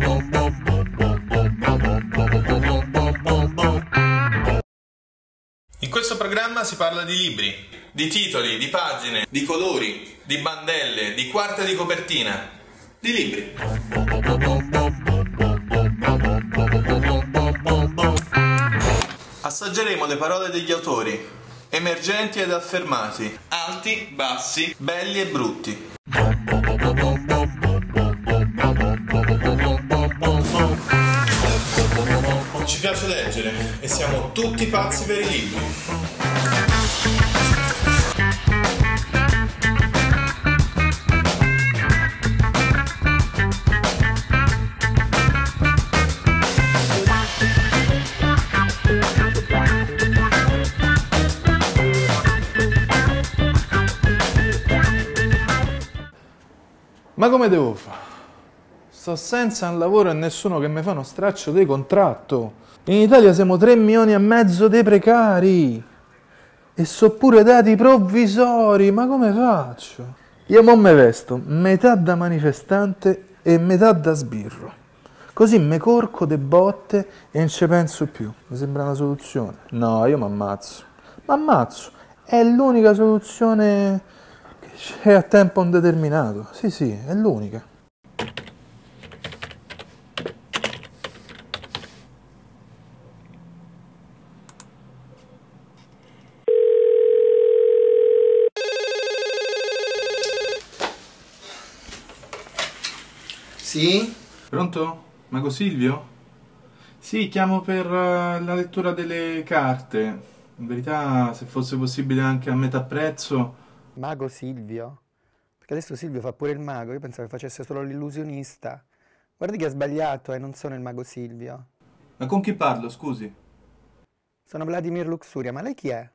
In questo programma si parla di libri, di titoli, di pagine, di colori, di bandelle, di quarta di copertina, di libri. Assaggeremo le parole degli autori, emergenti ed affermati, alti, bassi, belli e brutti. Ci piace leggere e siamo tutti pazzi per i libri. Ma come devo fare? Sto senza un lavoro e nessuno che mi fa uno straccio di contratto. In Italia siamo 3 milioni e mezzo di precari. E so pure dati provvisori, ma come faccio? Io mo me vesto metà da manifestante e metà da sbirro. Così me corco de botte e non ci penso più. Mi sembra una soluzione. No, io mi ammazzo. M'ammazzo. È l'unica soluzione che c'è a tempo indeterminato. Sì, è l'unica. Sì? Pronto? Mago Silvio? Sì, chiamo per la lettura delle carte. In verità, se fosse possibile anche a metà prezzo. Mago Silvio? Perché adesso Silvio fa pure il mago, io pensavo che facesse solo l'illusionista. Guardi che ha sbagliato, non sono il mago Silvio. Ma con chi parlo, scusi? Sono Vladimir Luxuria, ma lei chi è?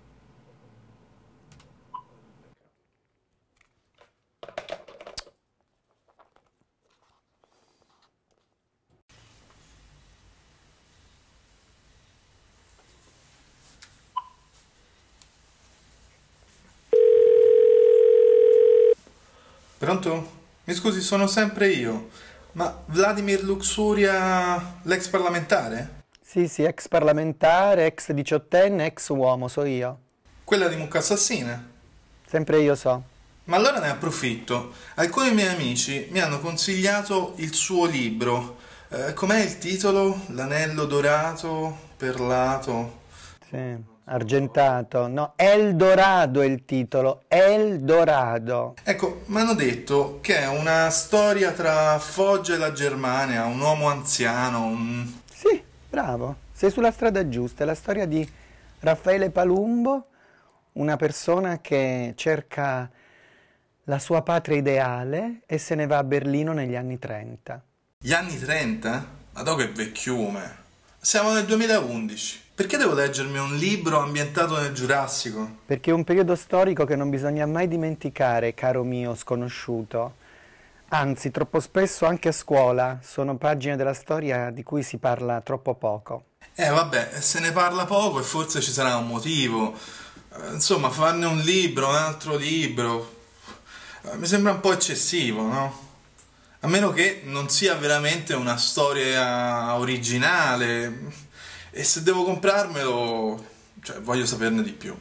Pronto? Mi scusi, sono sempre io. Ma Vladimir Luxuria, l'ex parlamentare? Sì, ex parlamentare, ex diciottenne, ex uomo, so io. Quella di Mucca Assassina? Sempre io so. Ma allora ne approfitto. Alcuni miei amici mi hanno consigliato il suo libro. Com'è il titolo? L'anello dorato, perlato. Sì, argentato. No, Eldorado è il titolo, Eldorado. Ecco, mi hanno detto che è una storia tra Foggia e la Germania, un uomo anziano, Sì, bravo, sei sulla strada giusta. È la storia di Raffaele Palumbo, una persona che cerca la sua patria ideale e se ne va a Berlino negli anni 30. Gli anni 30? Madò che vecchiume. Siamo nel 2011. Perché devo leggermi un libro ambientato nel Giurassico? Perché è un periodo storico che non bisogna mai dimenticare, caro mio sconosciuto. Anzi, troppo spesso anche a scuola sono pagine della storia di cui si parla troppo poco. Vabbè, se ne parla poco e forse ci sarà un motivo. Insomma, farne un libro, un altro libro, mi sembra un po' eccessivo, no? A meno che non sia veramente una storia originale. E se devo comprarmelo, cioè, voglio saperne di più.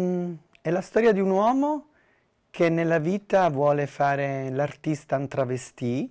È la storia di un uomo che nella vita vuole fare l'artista en travesti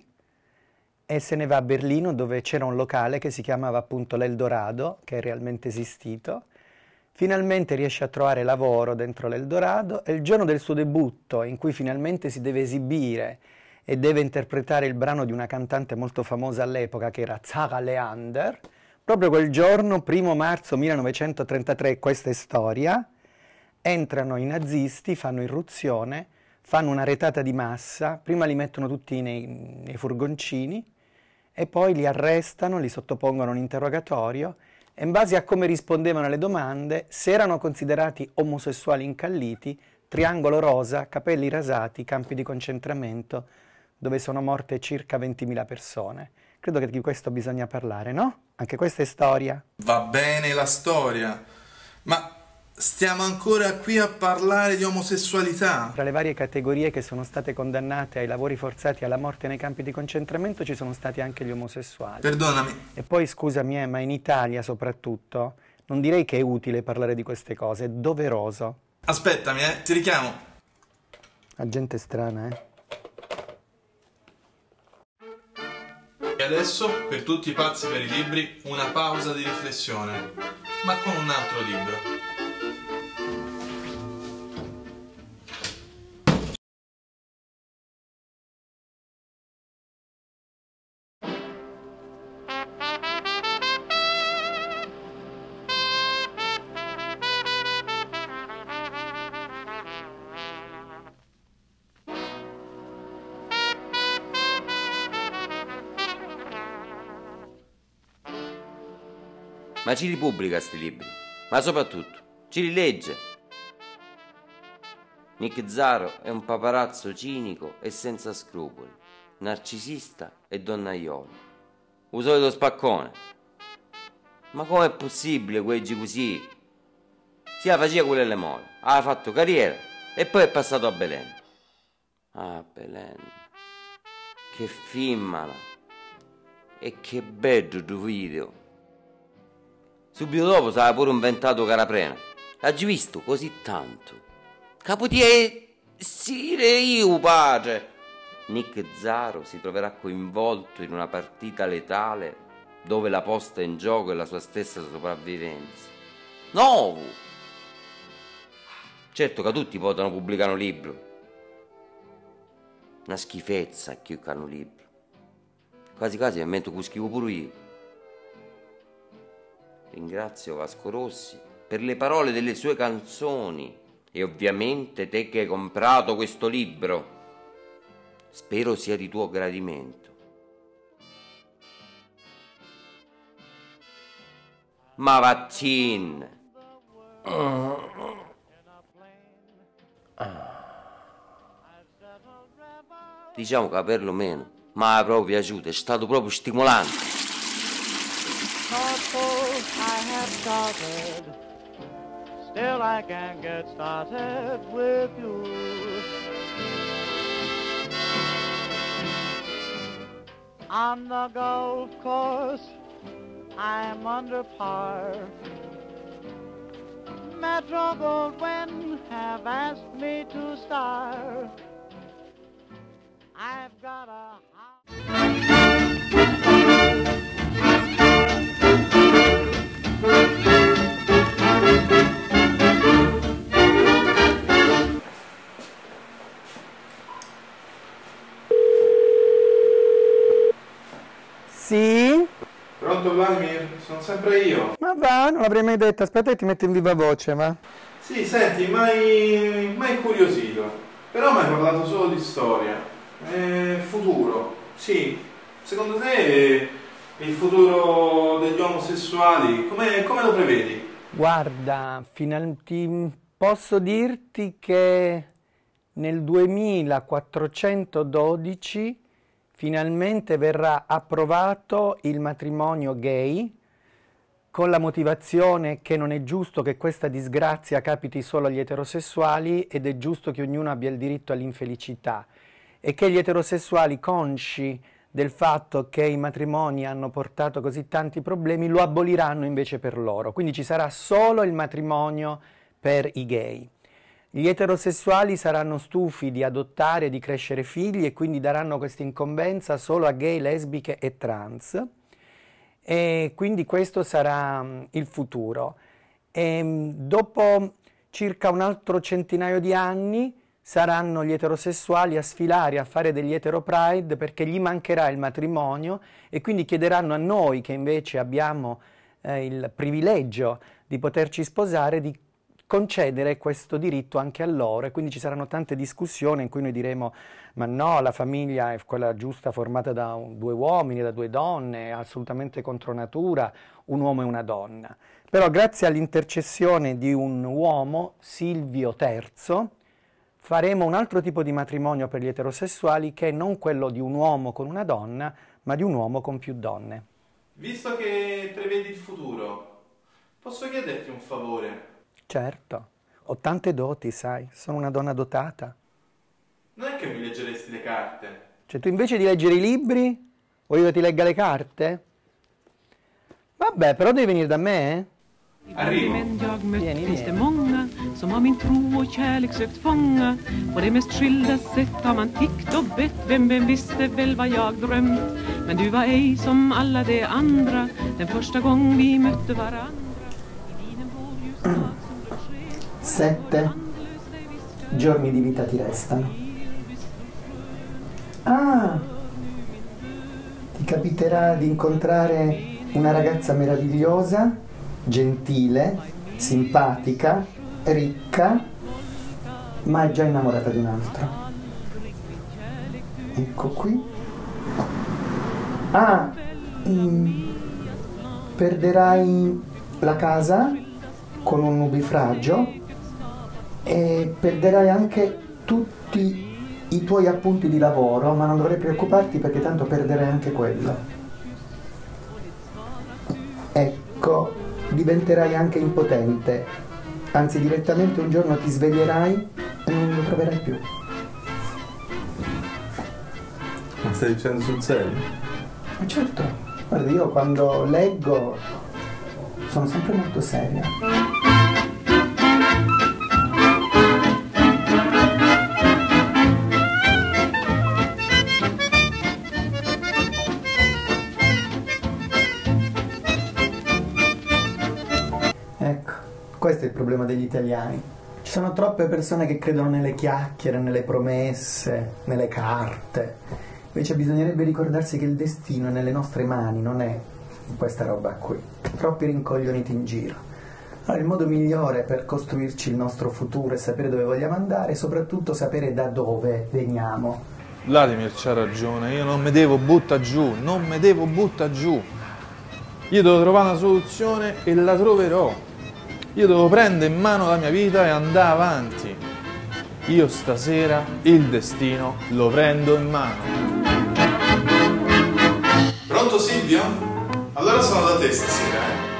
e se ne va a Berlino dove c'era un locale che si chiamava appunto l'Eldorado, che è realmente esistito. Finalmente riesce a trovare lavoro dentro l'Eldorado e il giorno del suo debutto, in cui finalmente si deve esibire e deve interpretare il brano di una cantante molto famosa all'epoca che era Zara Leander, proprio quel giorno, 1 marzo 1933, questa è storia, entrano i nazisti, fanno irruzione, fanno una retata di massa, prima li mettono tutti nei furgoncini e poi li arrestano, li sottopongono a un interrogatorio e in base a come rispondevano alle domande, se erano considerati omosessuali incalliti, triangolo rosa, capelli rasati, campi di concentramento, dove sono morte circa 20.000 persone. Credo che di questo bisogna parlare, no? Anche questa è storia. Va bene la storia, ma stiamo ancora qui a parlare di omosessualità. Tra le varie categorie che sono state condannate ai lavori forzati e alla morte nei campi di concentramento ci sono stati anche gli omosessuali. Perdonami. E poi scusami, ma in Italia soprattutto non direi che è utile parlare di queste cose, è doveroso. Aspettami, ti richiamo. La gente strana, E adesso, per tutti i pazzi per i libri, una pausa di riflessione, ma con un altro libro. Ma ci ripubblica sti libri, ma soprattutto ci rilegge. Nick Zaro è un paparazzo cinico e senza scrupoli, narcisista e donnaiolo, un solito spaccone. Ma com'è possibile queggi così? Si faceva quelle le mole, ha fatto carriera e poi è passato a Belen. Ah, Belen, che fimmala e che bello tuo video. Subito dopo si aveva pure inventato Caraprena. L'hai visto così tanto? Capotie sire io, padre. Nick Zaro si troverà coinvolto in una partita letale dove la posta in gioco è la sua stessa sopravvivenza. No! Certo che tutti potranno pubblicare un libro. Una schifezza che hanno un libro. Quasi quasi mi metto che scrivo pure io. Ringrazio Vasco Rossi per le parole delle sue canzoni e ovviamente te che hai comprato questo libro. Spero sia di tuo gradimento. Ma vaccin! Diciamo che perlomeno mi ha proprio piaciuto, è stato proprio stimolante. I have started, still I can't get started with you. On the golf course, I'm under par. Metro Goldwyn have asked me to star. I've got a Sì? Pronto Vladimir? Sono sempre io. Ma va, non l'avrei mai detto. Aspetta che ti metto in viva voce, va. Sì, senti, mai incuriosito. Però mi hai parlato solo di storia. Futuro. Sì. Secondo te il futuro degli omosessuali come lo prevedi? Guarda, posso dirti che nel 2412 finalmente verrà approvato il matrimonio gay, con la motivazione che non è giusto che questa disgrazia capiti solo agli eterosessuali ed è giusto che ognuno abbia il diritto all'infelicità, e che gli eterosessuali, consci del fatto che i matrimoni hanno portato così tanti problemi, lo aboliranno invece per loro. Quindi ci sarà solo il matrimonio per i gay. Gli eterosessuali saranno stufi di adottare e di crescere figli e quindi daranno questa incombenza solo a gay, lesbiche e trans. E quindi questo sarà il futuro. E dopo circa un altro centinaio di anni saranno gli eterosessuali a sfilare, a fare degli etero-pride, perché gli mancherà il matrimonio e quindi chiederanno a noi, che invece abbiamo il privilegio di poterci sposare, di concedere questo diritto anche a loro. E quindi ci saranno tante discussioni in cui noi diremo: ma no, la famiglia è quella giusta, formata da due uomini, da due donne, è assolutamente contro natura, un uomo e una donna. Però grazie all'intercessione di un uomo, Silvio III, faremo un altro tipo di matrimonio per gli eterosessuali, che è non quello di un uomo con una donna, ma di un uomo con più donne. Visto che prevedi il futuro, posso chiederti un favore? Certo, ho tante doti, sai, sono una donna dotata. Non è che mi leggeresti le carte? Cioè, tu invece di leggere i libri, vuoi io ti legga le carte? Vabbè, però devi venire da me, Arrivo. Men jag mött Vieni, finns det vieni. många som har min tro och kärlek sökt fånga. På de mest skilda sätt har man tiggt och bett, vem visste väl vad jag drömt. Men du var ej som alla de andra, den första gång vi mötte varandra. I dinen blåljusstad som rör sken. 7 giorni di vita ti restano. Ah, ti capiterà di incontrare una ragazza meravigliosa, gentile, simpatica, ricca, ma è già innamorata di un altro. Ecco qui. Ah, perderai la casa con un nubifragio e perderai anche tutti i tuoi appunti di lavoro, ma non dovrai preoccuparti perché tanto perderai anche quello. Ecco, diventerai anche impotente, anzi direttamente un giorno ti sveglierai e non lo troverai più. Ma stai dicendo sul serio? Ma certo, guarda, io quando leggo sono sempre molto seria. Ecco, questo è il problema degli italiani. Ci sono troppe persone che credono nelle chiacchiere, nelle promesse, nelle carte. Invece bisognerebbe ricordarsi che il destino è nelle nostre mani, non è questa roba qui. Troppi rincoglioniti in giro. Allora, il modo migliore per costruirci il nostro futuro è sapere dove vogliamo andare e soprattutto sapere da dove veniamo. Vladimir c'ha ragione, io non mi devo buttare giù, non mi devo buttare giù. Io devo trovare una soluzione e la troverò. Io devo prendere in mano la mia vita e andare avanti. Io stasera il destino lo prendo in mano. Pronto Silvio? Allora sono da te stasera,